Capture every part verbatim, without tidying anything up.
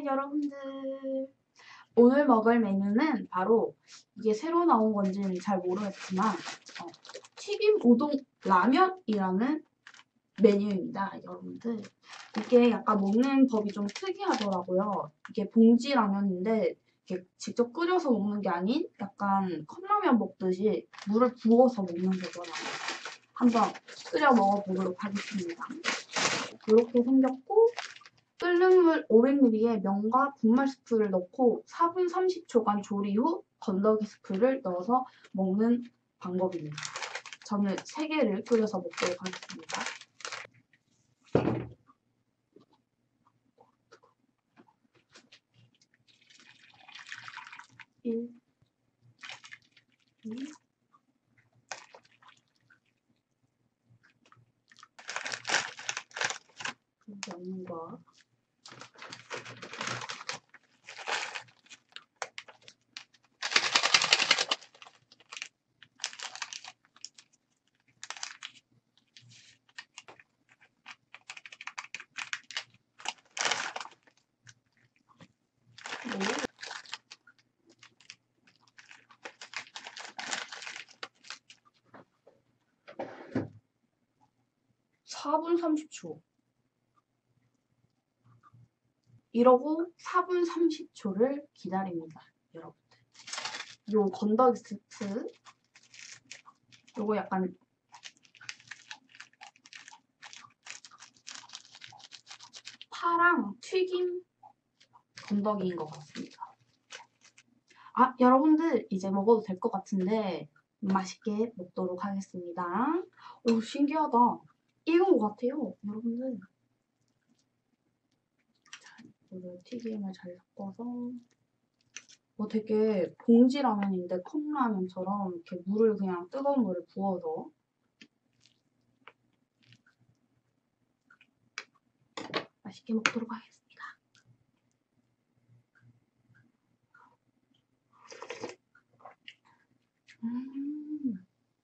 여러분들, 오늘 먹을 메뉴는 바로 이게 새로 나온 건지는 잘 모르겠지만 어, 튀김 우동 라면이라는 메뉴입니다. 여러분들, 이게 약간 먹는 법이 좀 특이하더라고요. 이게 봉지 라면인데 이게 직접 끓여서 먹는 게 아닌 약간 컵라면 먹듯이 물을 부어서 먹는 거더라고요. 한번 끓여 먹어보도록 하겠습니다. 이렇게 생겼고, 끓는 물 오백 밀리리터에 면과 분말 스프를 넣고 사 분 삼십 초간 조리 후 건더기 스프를 넣어서 먹는 방법입니다. 저는 세 개를 끓여서 먹도록 하겠습니다. 일, 이, 면과 사 분 삼십 초. 이러고 사 분 삼십 초를 기다립니다. 여러분들, 요 건더기 스프, 요거 약간 파랑 튀김 건더기인 것 같습니다. 아, 여러분들, 이제 먹어도 될 것 같은데 맛있게 먹도록 하겠습니다. 오, 신기하다. 익은 것 같아요, 여러분들. 자, 이거를 튀김을 잘 섞어서. 어, 되게 봉지 라면인데 컵라면처럼 이렇게 물을 그냥 뜨거운 물을 부어서 맛있게 먹도록 하겠습니다. 음.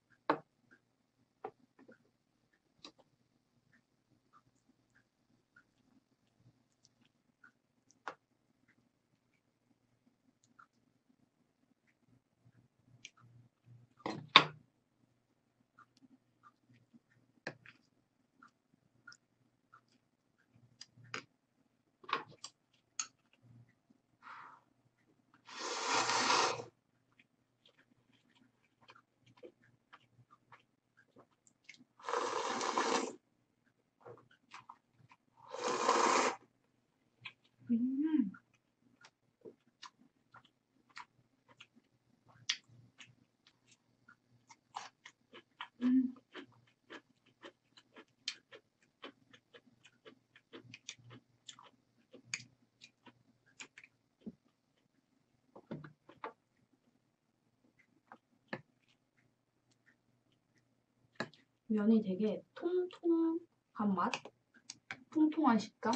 음. 음. 면이 되게 통통한 맛? 통통한 식감?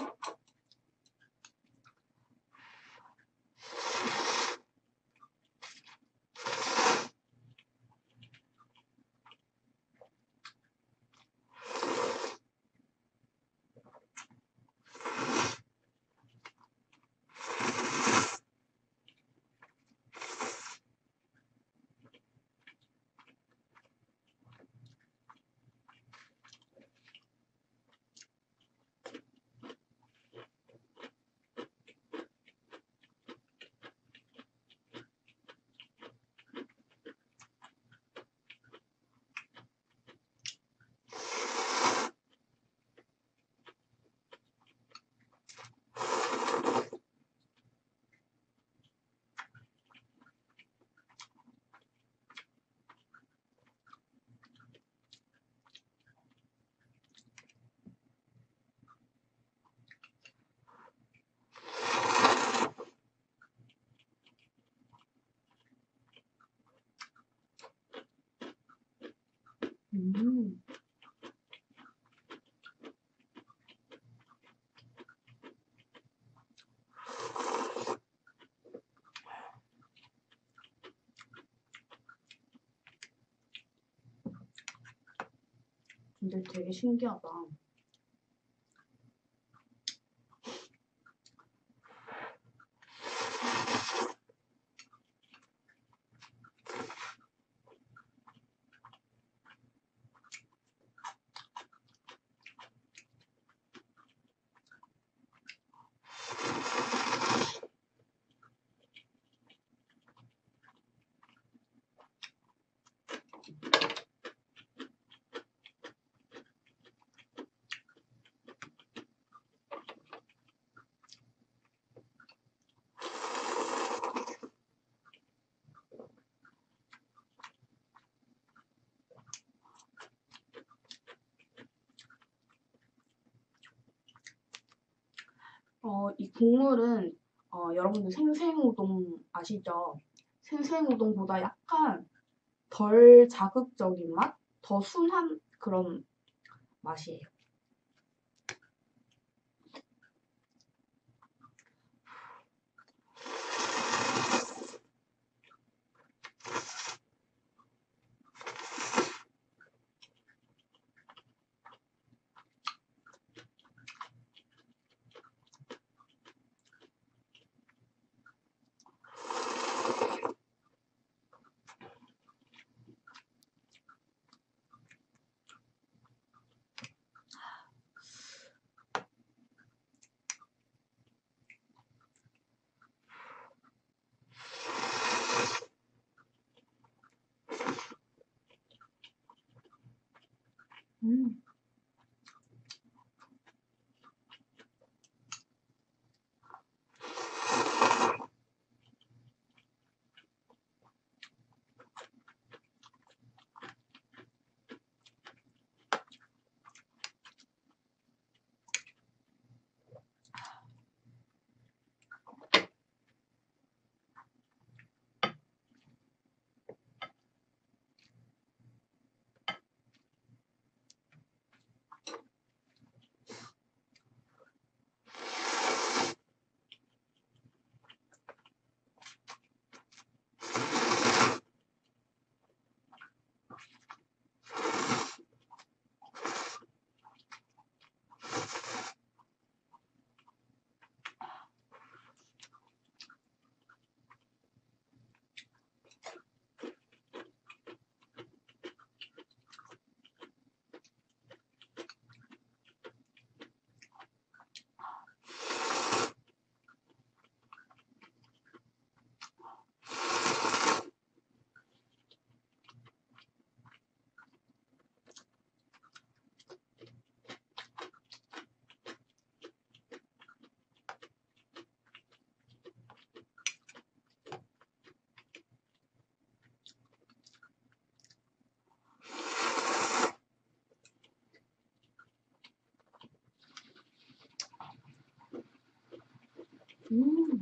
음. 근데 되게 신기하다. 어, 이 국물은 어, 여러분들 생생우동 아시죠? 생생우동보다 약간 덜 자극적인 맛? 더 순한 그런 맛이에요. 음. 음.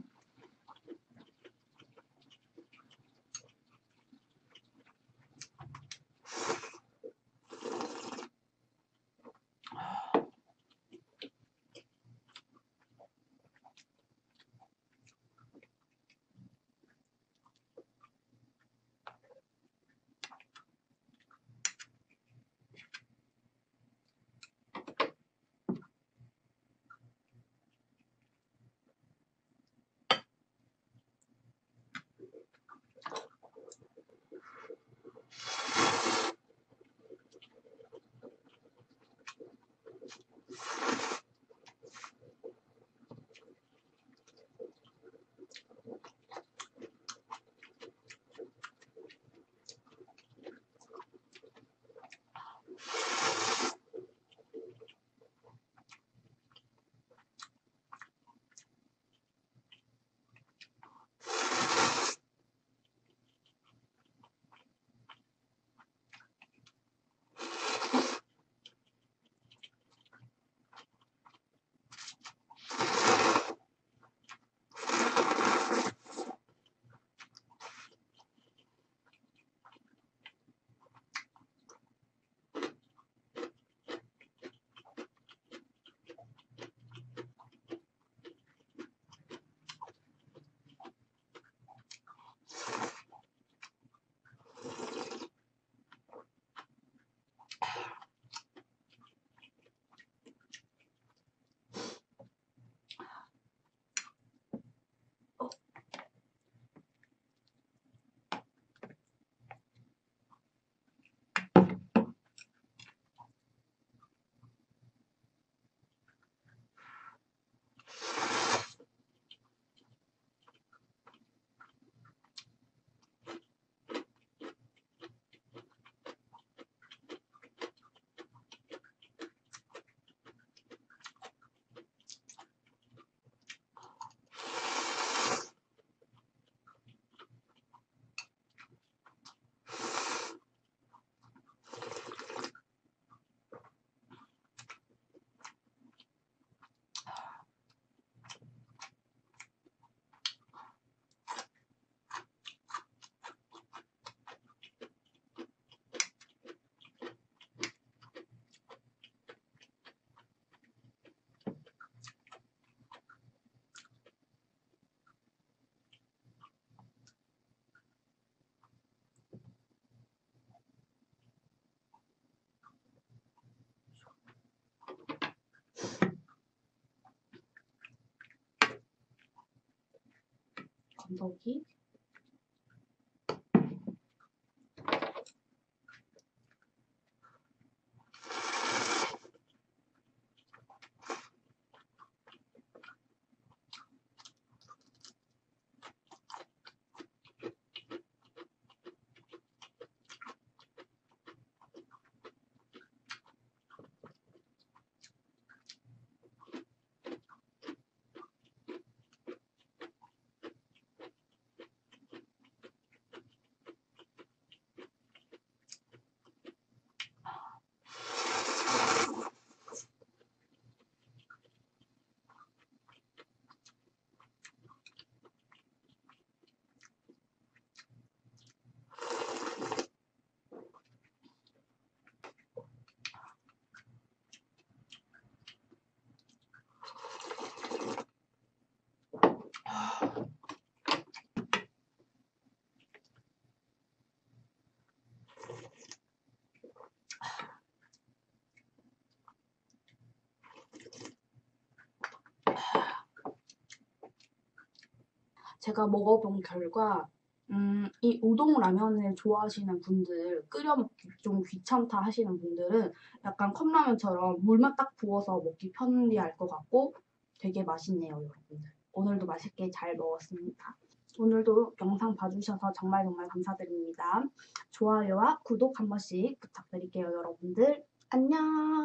건더기. 제가 먹어본 결과 음, 이 우동 라면을 좋아하시는 분들, 끓여 먹기 좀 귀찮다 하시는 분들은 약간 컵라면처럼 물만 딱 부어서 먹기 편리할 것 같고 되게 맛있네요, 여러분들. 오늘도 맛있게 잘 먹었습니다. 오늘도 영상 봐주셔서 정말 정말 감사드립니다. 좋아요와 구독 한 번씩 부탁드릴게요, 여러분들. 안녕!